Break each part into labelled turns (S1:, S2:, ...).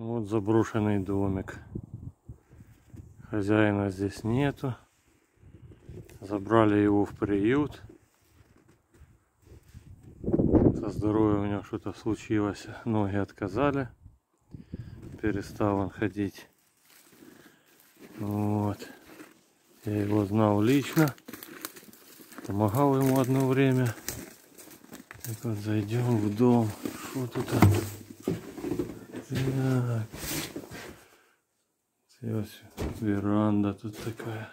S1: Вот заброшенный домик. Хозяина здесь нету. Забрали его в приют. Со здоровьем у него что-то случилось. Ноги отказали. Перестал он ходить. Вот. Я его знал лично. Помогал ему одно время. Так вот, зайдем в дом. Что тут? Так. Веранда тут такая.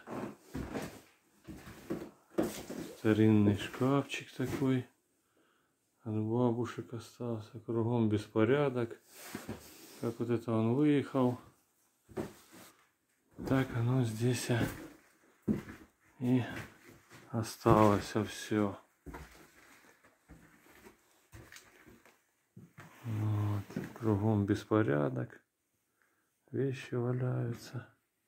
S1: Старинный шкафчик такой. От бабушек остался. Кругом беспорядок. Как вот это он выехал. Так оно здесь и осталось все. Вот. Кругом беспорядок. Вещи валяются.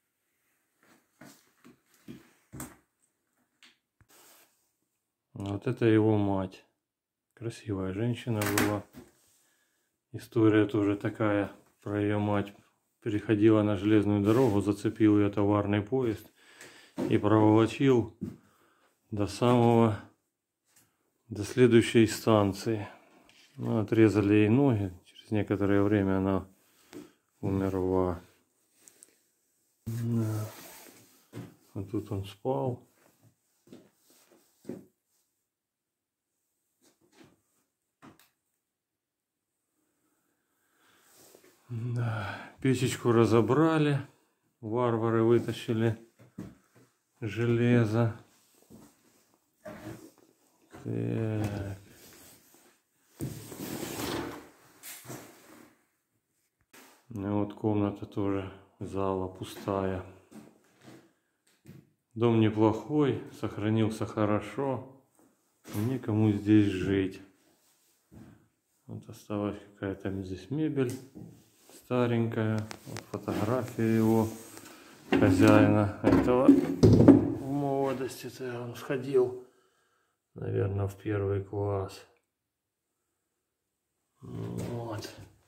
S1: Вот это его мать. Красивая женщина была. История тоже такая про ее мать. Переходила на железную дорогу, зацепил ее товарный поезд и проволочил до следующей станции. Ну, отрезали ей ноги. Через некоторое время она умерла. Да. А тут он спал. Да. Печечку разобрали. Варвары вытащили железо. Так. И вот комната тоже, зала пустая. Дом неплохой, сохранился хорошо. Никому здесь жить. Вот осталась какая-то здесь мебель старенькая. Вот фотография его хозяина этого. В молодости-то он сходил, наверное, в 1 класс. Вот.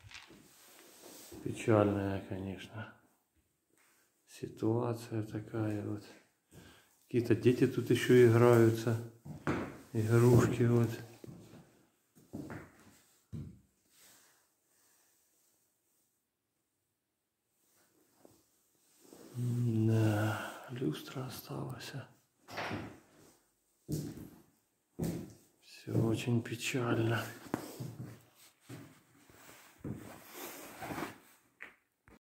S1: Печальная, конечно, ситуация такая вот. Какие-то дети тут еще играются. Игрушки вот. Да, люстра осталась. Все очень печально.